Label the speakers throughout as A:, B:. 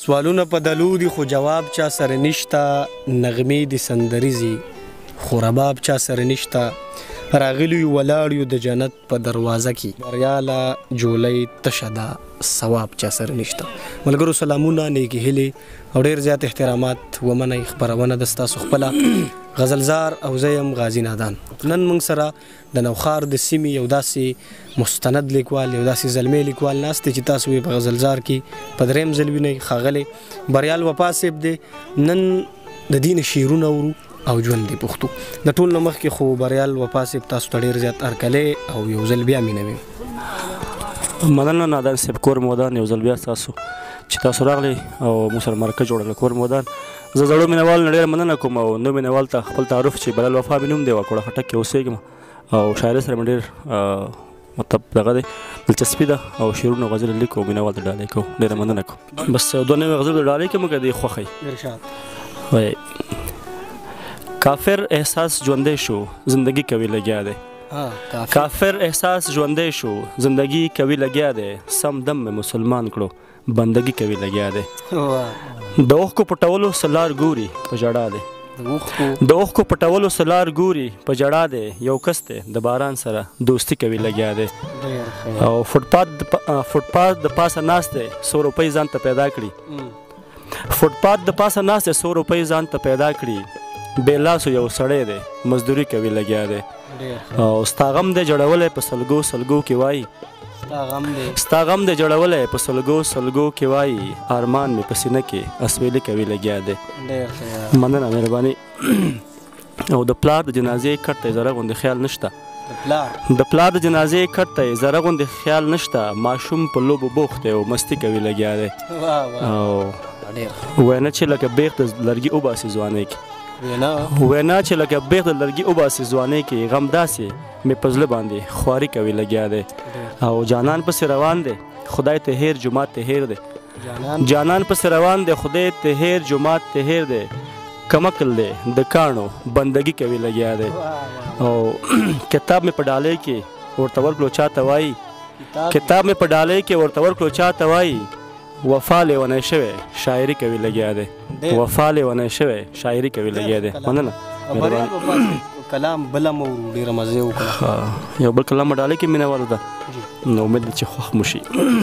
A: سوالونه په دلو دي خو جواب چا سره نشته، نغمې د سندریزي خو رباب چا سره نشته. راغلی ولاړ یو د جنت په دروازه کې، بریاله جولۍ تشه ده ثواب چا سره نشته. ملګرو سلامونه، نیکې هیلې او ډېر زیات احترامات ومنئ. خپرونه د ستاسو خپله غزلزار او زه یم غازي نادان. نن موږ سره د نوښار د سیمې یو داسې مستند لیکوال، یو داسې زلمی لیکوال ناست دی چې تاسو یې په غزلزار کې په دریم ځل وینئ. ښاغلی بریال وفا صاحب دی. نن د دې نه شعرونه اورو او ژوند دی پښتو. د ټول نه مخکې خو بریال وفا صاحب تاسو ته ډېر زیات هرکلی او یو ځل بیا مینوي.
B: مننه نادان صاحب، کور مودان یو ځل بیا تاسو چې تاسو راغلی او موږ سره مرکه جوړه کړه. کور مودان زه زړو مینوال نه ډېره مننه کوم او نو مینوال ته خپل تعارف چې بریال وفا مې نوم دی، واکوړه خټک کې اوسېږم او شاعرۍ سره مې ډېر مطلب دغه دی دلچسپي ده او شعرونه او غزل لیکو مینوال ته ډالۍ کوو. ډېره مننه کوم. بس دوه نوې غزل ډالۍ کوم که د خوښئ. وایي کافر احساس ژوندی شو زندگی کوي لګیا دی. کافر احساس ژوندی شو زندگی کوي لګیا دی. سم دم مې مسلمان کړو بندگی کوي لګیا دی. د اوښکو پټولو سلار ګوري په ژړا دی. د اوښکو پټولو سلار ګوري په ژړا دی. یو کس دی د باران سره دوستی کوي لګیا دی. او فوټپات د پاسه ناست دی 100 روپۍ ځان ته پیدا کړي. فوټپات د پاسه ناست دی 100 روپۍ ځان ته پیدا کړي. بې لاسو یو سړی دی مزدوري کوي لګیا دی. او ستا غم دی جوړولی په سلګو سلګو کې وایي. ستا غم دی جوړولی په سلګو سلګو کې وایي. ارمان مې په سینه کې اسویلي کوي لګیا دی. مننه مهرباني. او د پلار د جنازې کټ ته ذره غوندې خیال نشته. د پلار د جنازې کټ ته ذره غوندې خیال نشته. ماشوم په لوبو بوخت دی او مستی کوي لګیا دی. او وینا چې لکه بیخ د لرګي وباسي ځوانۍ کې. وینا چې لکه بیخ د لرګي وباسي ځوانۍ کې. غم داسې مې په زړه باندې خواري کوي لګیا دی. او جانان پسې روان دی خدای ته هیر جومات ته هیر دی. جانان پسې روان دی خدای ته هیر جومات ته هیر دی. کمکل دی د کاڼو بندگی کوي لګیا دی. او کتاب مې په ډالۍ کې ورته ورکړو چاته وایي. کتاب مې په ډالۍ کې ورته ورکړو چاته وایي. وفا لیونی شوی شاعري کوي لګیا دی. وفا لیونی شوی شاعري کوي لګیا دی. مننه.
A: کلام بله مو ډېره مزې وکړه.
B: یو بل کلام ډالۍ کې مینهوالو ده نو امید ده چې خوښ مو شي.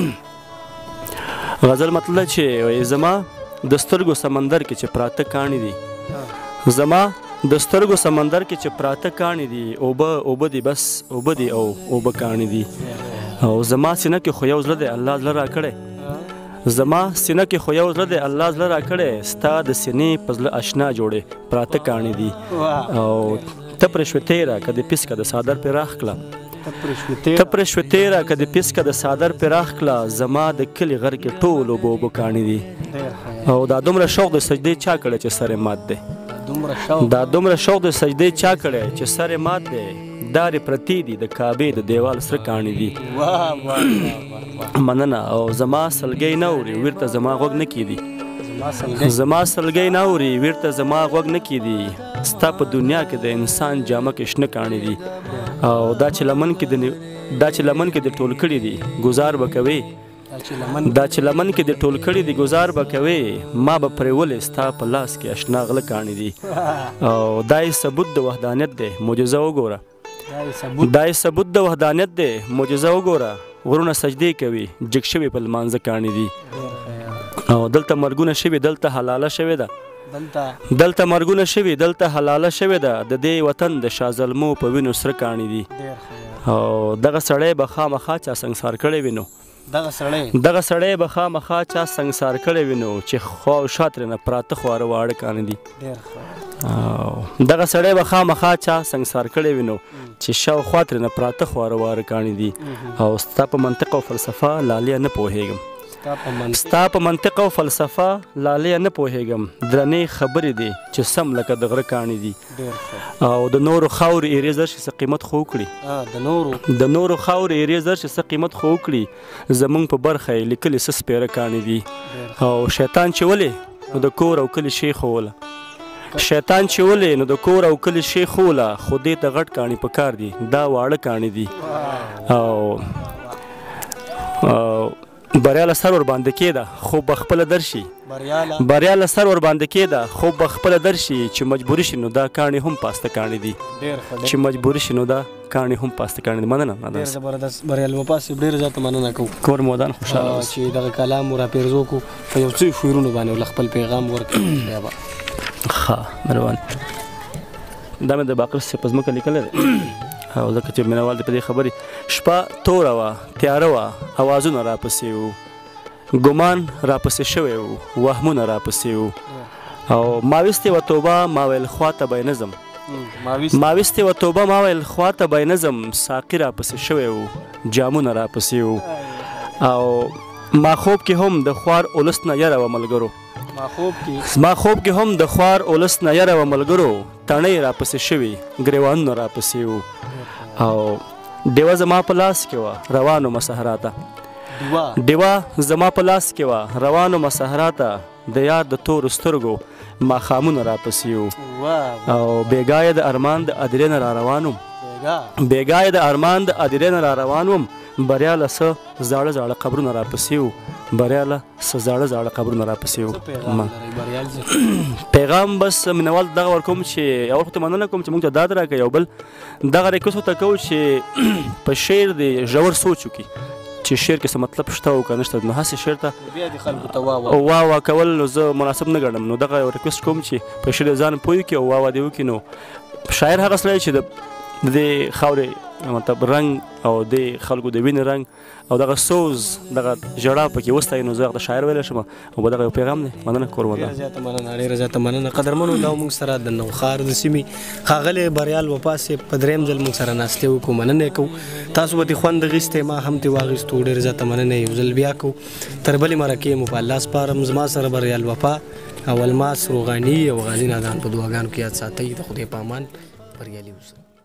B: غزل مطلب چې زما د سترګو سمندر کې چې پراته کاڼي دي. زما د سترګو سمندر کې چې پراته کاڼي دي. اوبه دي بس اوبه دي او اوبه کاڼي دي. او زما سینه کې خو یو زړه دی الله زړه راکړی. زما سینه کې خو یو زړه دی الله زړه راکړی. ستا د سینې په زړه اشنا جوړې پراته کاڼي دي. او ته پرې شوې تېره که د پیسکه د څادر پرې راخ کړه. ته پرې شوې تېره که د پیسکه د څادر پرې راخ کړه. زما د کلي غر کې ټول اوبه اوبه کاڼي دي. او دا دومره شوق د سجدې چا کړی چې سر یې مات دی. دا دومره شوق د سجدې چا کړی چې سر یې مات دی. دارې پرتې دي د کعبې د دیوال سره کاڼي دي. مننه. او زما سلګۍ نه اوري ویرته زما غوږ نه کیدي. زما سلګۍ نه اوري ویرته زما غوږ نه کیدي. ستا په دنیا کې د انسان جامه کې شنه کاڼي دي. او دا چې لمن کې د ټول کړي دي ګزار به کوي. دا چې لمن کې د ټول کړي دي ګزار به کوي. ما به پرې ولې ستا په لاس کې اشنا غله کاڼي دي. او دا یې ثبوت د وحدانیت دی معجزه وګوره. دا یې ثبوت د وحدانیت دی معجزه وګوره. غرونه سجدې کوي جګ شوي په لمانځه کاڼي دي. او دلته مرګونه شوي دلته حلاله شوې ده. دلته مرګونه شوي دلته حلاله شوې ده. د دې وطن د شاه زلمو په وینو سره کاڼي دي. او دغه سړی به خامخا چا سنګسار کړی وینو. دغه سړی به خامخا چا سنګسار کړی وینو چې خوا او شا ترېنه پراته خواره واړه کاڼي دي. دغه سړی به خامخا چا سنګسار کړی وینو چې شاوخوا ترېنه پراته خواره واره کاڼي دي. او ستا په منطق او فلسفه لاليه نه پوهېږم. ستا په منطق او فلسفه لاليه نه پوهېږم. درنې خبرې دي چې سم لکه د غره کاڼي دي. او د نورو خاورې ایرې زر شي څه قیمت خو وکړي. د نورو خاورې ایرې زر شي څه قیمت خو وکړي. زمونږ په برخه یې لیکلي څه سپېره کاڼي دي. او شیطان چې ولې نو د کور او کلي شیخ وله. شیطان چې ولې نو د کور او کلي شیخ وله. خو دې ته غټ کاڼي په کار دي دا واړه کاڼي دي. او بریا له سر ور باندې کېده خو به خپله درشي بریا له سر ور باندې کېده خو به خپله درشي چې مجبوري شي نو دا کاڼي هم پاسته کاڼي دي چې مجبوري شي نو دا کاڼي هم پاسته کاڼي دي. مننه
A: ډېر زبردست بریال وفا صاحب ډېره زیاته مننه کوو
B: کور مو ودان خوشحاله اوسئ
A: چې دغه کلام مو راپېرزو کړو په یو څو شعرونو باندې ول خپل پیغام ورکړو.
B: ښه مهرباني. دا مې د باقر صاحب په ځمکه لیکلی دی او ځکه چې مینهوال دی په دې خبرې شپه توره وه تیاره وه اوازونه راپسې وو ګمان راپسې شوی وو وهمونه راپسې وو او ما ویستې وه توبه ما ویل خواته به نظم ما ویستې وه توبه ما ویل خواته به نظم ساقي راپسې شوی وو جامونه راپسې وو او ما خوب کې هم د خوار اولس نه یره وه ملګرو ما خوب کې هم د خوار اولس نه یره وه ملګرو تڼۍ راپسې شوي ګریوانونه راپسې وو او ډیوه زما په لاس کې وه روانو مسحرا ته ډیوه زما په لاس کې وه روانو مسحرا ته د یار د تورو سترګو ماښامونه راپسې وو او بېګا یې د ارمان د ادرې نه را روان وم بېګا یې د ارمان د ادرې نه را روان وم بریا له څه زاړه زاړه قبرونه راپسې وو بریا له څه زاړه زاړه قبرونه راپسې وو. پیغام بس مینهوال دغه ورکوم چې اول خو ته مننه کوم چې موږ ته داد راکوي او بل دغه ریکوست ورته کوو چې په شعر د ژور سوچ وکړي چې شعر کې څه مطلب شته او که نشته نو هسې شعر ته واوا کول نو زه مناسب نه ګڼم. نو دغه یو ریکوست کوم چې په شعر ځان پوه کړي او واوا دې وکړي. نو شاعر هغه سړی چې د دې خاورې مطلب رنګ او د خلکو د وینې رنګ او دغه سوز دغه ژړا پکې وستایي نو زه هغه شاعر ویلی شم او به دغه یو پیغام دی. مننه کور ودان.
A: ډېره زیاته مننه قدرمنو. دا موږ سره د نوښار د سیمې ښاغلی بریال وفا صاحب په درېیم ځل موږ سره ناستې وکړو. مننه یې کوو. تاسو به ترې خوند اخیستی ما هم ترې واخیستو. ډېره زیاته مننه یو ځل بیا کوو. تر بلې مرکې مو په الله سپارم. زما سره بریال وفا او الماس روغاني او غازي نادان په دعاګانو کې یاد ساتئ. د خدای په امان بریالي اوسئ.